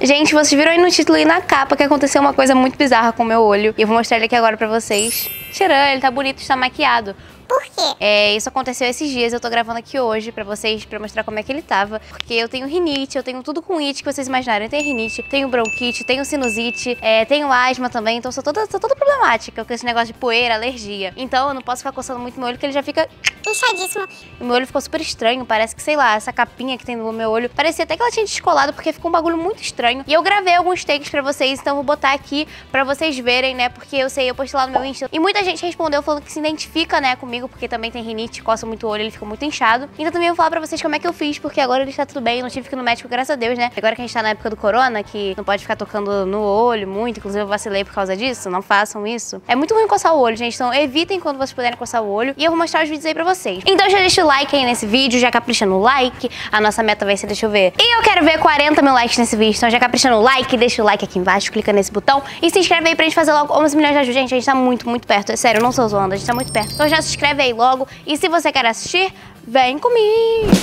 Gente, vocês viram aí no título e na capa que aconteceu uma coisa muito bizarra com o meu olho. E eu vou mostrar ele aqui agora pra vocês. Tcharam, ele tá bonito, está maquiado. Por quê? Isso aconteceu esses dias, eu tô gravando aqui hoje pra vocês, pra mostrar como é que ele tava. Porque eu tenho rinite, eu tenho tudo com it que vocês imaginarem. Eu tenho rinite, tenho bronquite, tenho sinusite, tenho asma também. Então sou toda problemática com esse negócio de poeira, alergia. Então eu não posso ficar coçando muito meu olho, que ele já fica inchadíssimo. O meu olho ficou super estranho, parece que, sei lá, essa capinha que tem no meu olho, parecia até que ela tinha descolado, porque ficou um bagulho muito estranho. E eu gravei alguns takes pra vocês, então vou botar aqui pra vocês verem, né, porque eu sei, eu postei lá no meu Insta. E muita gente respondeu falando que se identifica, né, comigo, porque também tem rinite, coça muito o olho, ele fica muito inchado. Então também vou falar pra vocês como é que eu fiz, porque agora ele está tudo bem, eu não tive que ir no médico, graças a Deus, né. Agora que a gente tá na época do corona, que não pode ficar tocando no olho muito, inclusive eu vacilei por causa disso, não façam isso. É muito ruim coçar o olho, gente, então evitem quando vocês puderem coçar o olho. E eu vou mostrar os vídeos aí pra vocês. Então já deixa o like aí nesse vídeo, já capricha no like. A nossa meta vai ser, deixa eu ver. E eu quero ver 40 mil likes nesse vídeo, então já capricha no like, deixa o like aqui embaixo, clica nesse botão e se inscreve aí pra gente fazer logo 11 milhões de ajuda. Gente, a gente tá muito perto, é sério, eu não sou zoando, a gente tá muito perto. Então já se inscreve aí logo e se você quer assistir, vem comigo!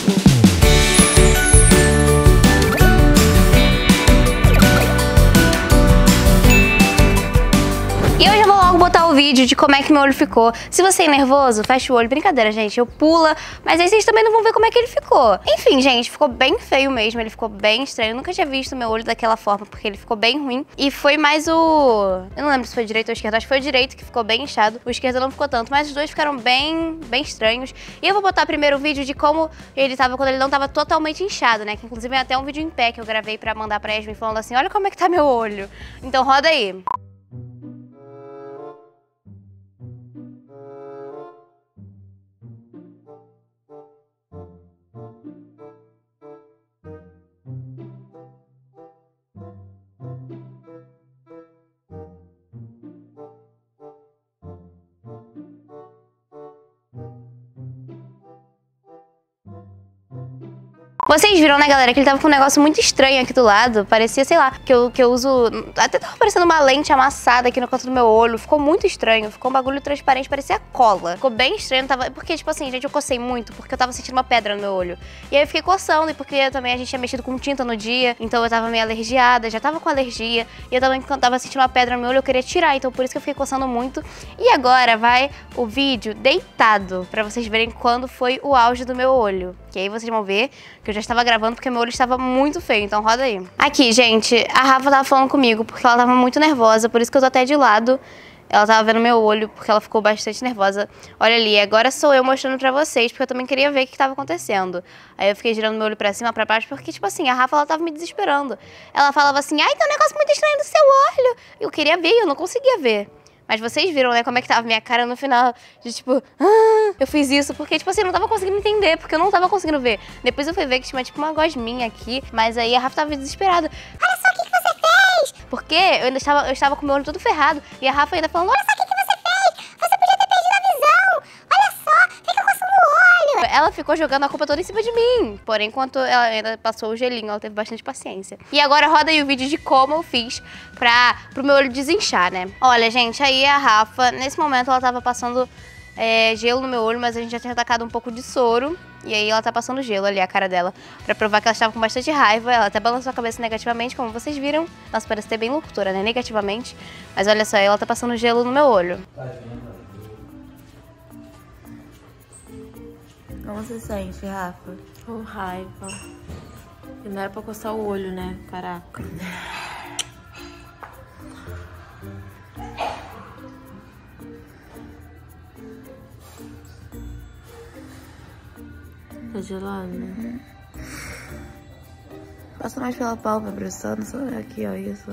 E eu já vou logo botar o vídeo de como é que meu olho ficou. Se você é nervoso, fecha o olho. Brincadeira, gente, eu pula. Mas aí vocês também não vão ver como é que ele ficou. Enfim, gente, ficou bem feio mesmo. Ele ficou bem estranho. Eu nunca tinha visto meu olho daquela forma, porque ele ficou bem ruim. E foi mais o... Eu não lembro se foi direito ou esquerdo. Acho que foi o direito que ficou bem inchado. O esquerdo não ficou tanto. Mas os dois ficaram bem estranhos. E eu vou botar primeiro o vídeo de como ele tava quando ele não tava totalmente inchado, né? Que inclusive é até um vídeo em pé que eu gravei pra mandar pra Yasmin falando assim, olha como é que tá meu olho. Então roda aí. Vocês viram, né, galera, que ele tava com um negócio muito estranho aqui do lado. Parecia, sei lá, que eu uso... Até tava parecendo uma lente amassada aqui no canto do meu olho. Ficou muito estranho. Ficou um bagulho transparente, parecia cola. Ficou bem estranho. Porque, tipo assim, gente, eu cocei muito porque eu tava sentindo uma pedra no meu olho. E aí eu fiquei coçando, e porque também a gente tinha mexido com tinta no dia. Então eu tava meio alergiada, já tava com alergia. E eu também tava sentindo uma pedra no meu olho, eu queria tirar. Então por isso que eu fiquei coçando muito. E agora vai o vídeo deitado, pra vocês verem quando foi o auge do meu olho. Que aí vocês vão ver que eu já estava gravando porque meu olho estava muito feio, então roda aí. Aqui, gente, a Rafa tava falando comigo porque ela tava muito nervosa, por isso que eu tô até de lado. Ela tava vendo meu olho porque ela ficou bastante nervosa. Olha ali, agora sou eu mostrando pra vocês, porque eu também queria ver o que tava acontecendo. Aí eu fiquei girando meu olho pra cima, pra baixo, porque, tipo assim, a Rafa, ela tava me desesperando. Ela falava assim, ai, tem um negócio muito estranho no seu olho. Eu queria ver, eu não conseguia ver. Mas vocês viram, né, como é que tava minha cara no final, de tipo, eu fiz isso, porque, tipo assim, eu não tava conseguindo entender, porque eu não tava conseguindo ver. Depois eu fui ver que tinha, tipo, uma gosminha aqui, mas aí a Rafa tava desesperada. Olha só o que você fez! Porque eu estava com o meu olho todo ferrado, e a Rafa ainda falando, olha só o que você fez! Você podia ter perdido a visão! Olha só, fica coçando o olho! Ela ficou jogando a culpa toda em cima de mim, porém, enquanto ela ainda passou o gelinho, ela teve bastante paciência. E agora roda aí o vídeo de como eu fiz pro meu olho desinchar, né? Olha, gente, aí a Rafa, nesse momento ela tava passando gelo no meu olho, mas a gente já tinha tacado um pouco de soro. E aí ela tá passando gelo ali, a cara dela, pra provar que ela estava com bastante raiva. Ela até balançou a cabeça negativamente, como vocês viram. Nossa, parece ter bem locutora, né? Negativamente. Mas olha só, ela tá passando gelo no meu olho. Como você sente, Rafa? Com raiva. E não era pra coçar o olho, né? Caraca. Tá gelado, né? Passa mais pela pálpebra, só aqui, ó, isso.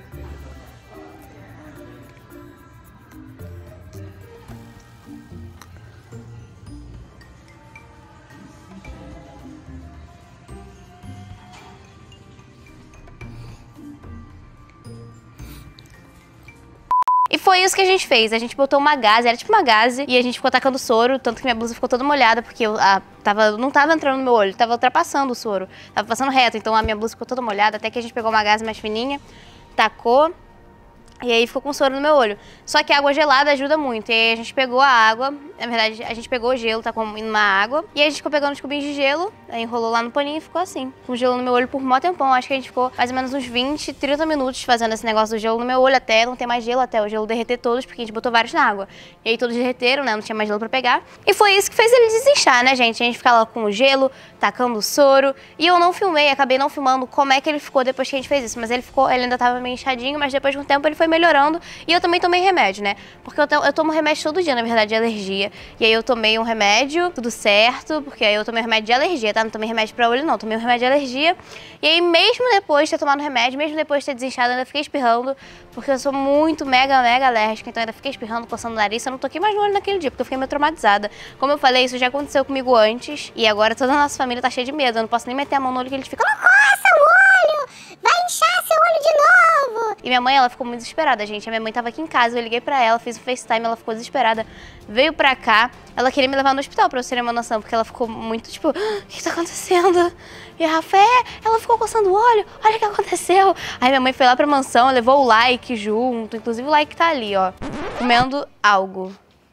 E foi isso que a gente fez, a gente botou uma gaze, era tipo uma gaze, e a gente ficou tacando soro, tanto que minha blusa ficou toda molhada, porque não tava entrando no meu olho, tava ultrapassando o soro, tava passando reto, então a minha blusa ficou toda molhada, até que a gente pegou uma gaze mais fininha, tacou, E aí ficou com soro no meu olho. Só que a água gelada ajuda muito. E aí a gente pegou a água, na verdade a gente pegou o gelo, tá com uma água. E aí a gente ficou pegando os cubinhos de gelo, aí enrolou lá no paninho e ficou assim. Com gelo no meu olho por mó tempão. Acho que a gente ficou mais ou menos uns 20, 30 minutos fazendo esse negócio do gelo no meu olho até não ter mais gelo, até o gelo derreter todos, porque a gente botou vários na água. E aí todos derreteram, né? Não tinha mais gelo pra pegar. E foi isso que fez ele desinchar, né, gente? A gente ficava lá com o gelo, tacando o soro. E eu não filmei, acabei não filmando como é que ele ficou depois que a gente fez isso. Mas ele ainda tava meio inchadinho, mas depois de um tempo ele foi melhorando. E eu também tomei remédio, né? Porque eu tomo remédio todo dia, na verdade, de alergia. E aí eu tomei um remédio, tudo certo, porque aí eu tomei um remédio de alergia, tá? Não tomei remédio pra olho, não. Tomei um remédio de alergia. E aí, mesmo depois de ter tomado remédio, mesmo depois de ter desinchado, eu ainda fiquei espirrando, porque eu sou muito mega alérgica, então eu ainda fiquei espirrando, coçando o nariz. Eu não toquei mais no olho naquele dia, porque eu fiquei meio traumatizada. Como eu falei, isso já aconteceu comigo antes. E agora toda a nossa família tá cheia de medo. Eu não posso nem meter a mão no olho que eles ficam... Coça o olho! Vai inchar seu olho de novo! E minha mãe, ela ficou muito desesperada, gente. A minha mãe tava aqui em casa, eu liguei pra ela, fiz um FaceTime, ela ficou desesperada. Veio pra cá, ela queria me levar no hospital, pra vocês terem uma noção, porque ela ficou muito, tipo, o que tá acontecendo? E a Rafa, ela ficou coçando o olho, olha o que aconteceu. Aí minha mãe foi lá pra mansão, levou o like junto, inclusive o like tá ali, ó, comendo algo.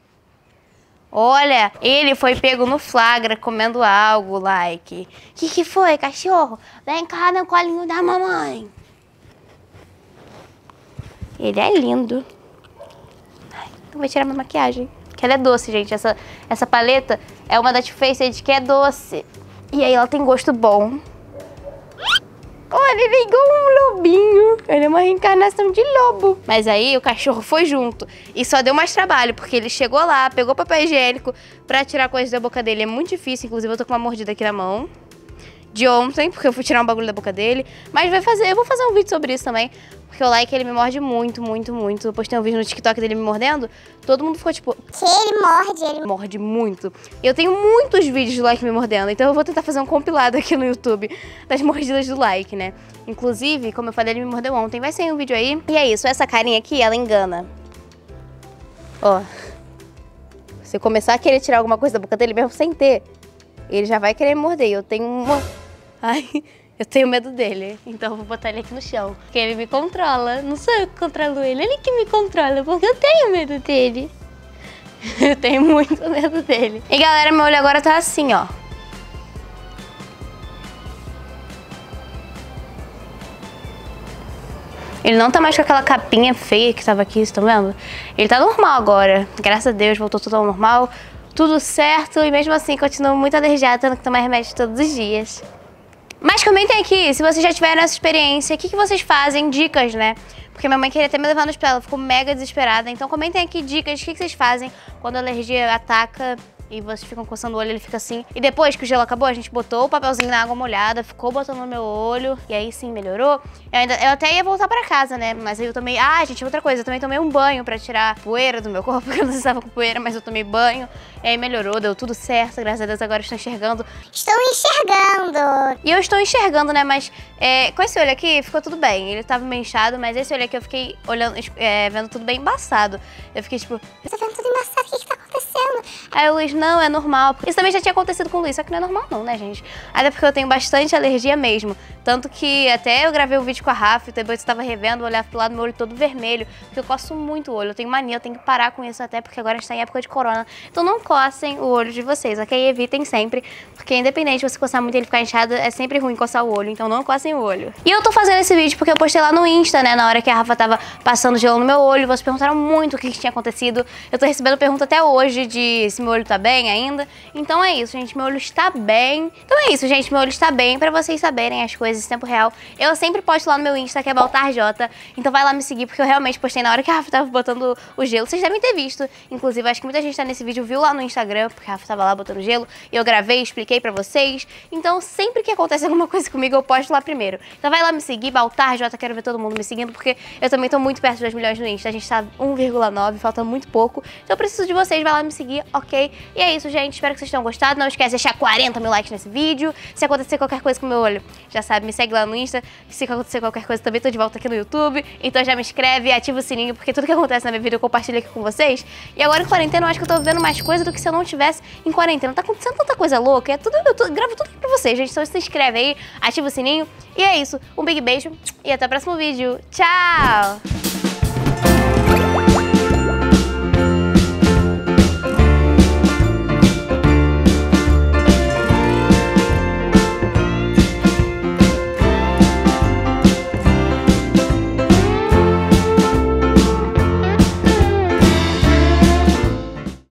Olha, ele foi pego no flagra comendo algo, like. Que foi, cachorro? Vem cá no colinho da mamãe. Ele é lindo. Ai, então vou tirar minha maquiagem. Que ela é doce, gente. Essa paleta é uma da Too Faced que é doce. E aí ela tem gosto bom. Olha, ele é igual um lobinho. Ele é uma reencarnação de lobo. Mas aí o cachorro foi junto. E só deu mais trabalho, porque ele chegou lá, pegou papel higiênico pra tirar coisas da boca dele. É muito difícil, inclusive eu tô com uma mordida aqui na mão. De ontem, porque eu fui tirar um bagulho da boca dele. Mas eu vou fazer um vídeo sobre isso também. Porque o like, ele me morde muito, muito, muito. Eu postei um vídeo no TikTok dele me mordendo. Todo mundo ficou tipo... Que ele morde, ele morde muito. Eu tenho muitos vídeos do like me mordendo. Então eu vou tentar fazer um compilado aqui no YouTube das mordidas do like, né? Inclusive, como eu falei, ele me mordeu ontem. Vai sair um vídeo aí. E é isso, essa carinha aqui, ela engana. Ó. Se eu começar a querer tirar alguma coisa da boca dele, mesmo sem ter, ele já vai querer me morder. Eu tenho uma... Ai... Eu tenho medo dele, então eu vou botar ele aqui no chão. Porque ele me controla. Não sou eu que controlo ele que me controla, porque eu tenho medo dele. Eu tenho muito medo dele. E galera, meu olho agora tá assim, ó. Ele não tá mais com aquela capinha feia que tava aqui, vocês estão vendo? Ele tá normal agora. Graças a Deus, voltou tudo ao normal. Tudo certo, e mesmo assim continuo muito alergiada, tendo que tomar remédio todos os dias. Mas comentem aqui, se vocês já tiveram essa experiência, o que vocês fazem, dicas, né? Porque minha mãe queria até me levar no hospital, ela ficou mega desesperada. Então comentem aqui dicas, o que vocês fazem quando a alergia ataca e vocês ficam coçando o olho, ele fica assim. E depois que o gelo acabou, a gente botou o papelzinho na água molhada, ficou botando no meu olho, e aí sim, melhorou. Eu até ia voltar pra casa, né? Mas aí eu tomei... Ah, gente, outra coisa, eu também tomei um banho pra tirar poeira do meu corpo, porque eu não estava com poeira, mas eu tomei banho. E aí melhorou, deu tudo certo, graças a Deus agora eu estou enxergando. Estou enxergando. E eu estou enxergando, né? Mas com esse olho aqui ficou tudo bem. Ele tava meio inchado, mas esse olho aqui eu fiquei olhando, vendo tudo bem embaçado. Eu fiquei tipo... Eu tô vendo tudo embaçado, o que tá acontecendo? Aí o Luiz, não, é normal. Isso também já tinha acontecido com o Luiz, só que não é normal não, né, gente? Até porque eu tenho bastante alergia mesmo. Tanto que até eu gravei um vídeo com a Rafa, e depois eu tava revendo, olhava pro lado do meu olho todo vermelho. Porque eu coço muito o olho, eu tenho mania, eu tenho que parar com isso até, porque agora a gente tá em época de corona. Então não coçem o olho de vocês, ok? Evitem sempre, porque independente de você coçar muito e ele ficar inchado, é sempre ruim coçar o olho, então não coçem o olho. E eu tô fazendo esse vídeo porque eu postei lá no Insta, né, na hora que a Rafa tava passando gelo no meu olho, vocês perguntaram muito o que tinha acontecido. Eu tô recebendo pergunta até hoje de se meu olho tá bem ainda. Então é isso, gente, meu olho está bem. Então é isso, gente, meu olho está bem, pra vocês saberem as coisas em tempo real. Eu sempre posto lá no meu Insta, que é BaltarJ, então vai lá me seguir, porque eu realmente postei na hora que a Rafa tava botando o gelo. Vocês devem ter visto, inclusive, acho que muita gente tá nesse vídeo viu lá no Instagram, porque a Rafa tava lá botando gelo, e eu gravei, expliquei pra vocês. Então sempre que acontece alguma coisa comigo, eu posto lá primeiro. Então vai lá me seguir, BaltarJ, quero ver todo mundo me seguindo, porque eu também tô muito perto de 2 milhões no Insta, a gente tá 1,9, falta muito pouco. Então eu preciso de vocês, vai lá me seguir, ok? E é isso, gente, espero que vocês tenham gostado. Não esquece de deixar 40 mil likes nesse vídeo. Se acontecer qualquer coisa com o meu olho, já sabe, me segue lá no Insta. Se acontecer qualquer coisa também, tô de volta aqui no YouTube. Então já me inscreve e ativa o sininho, porque tudo que acontece na minha vida eu compartilho aqui com vocês. E agora em quarentena eu acho que eu tô vendo mais coisa do que se eu não tivesse em quarentena. Tá acontecendo tanta coisa louca, eu gravo tudo aqui pra vocês, gente. Então se inscreve aí, ativa o sininho. E é isso, um big beijo e até o próximo vídeo. Tchau!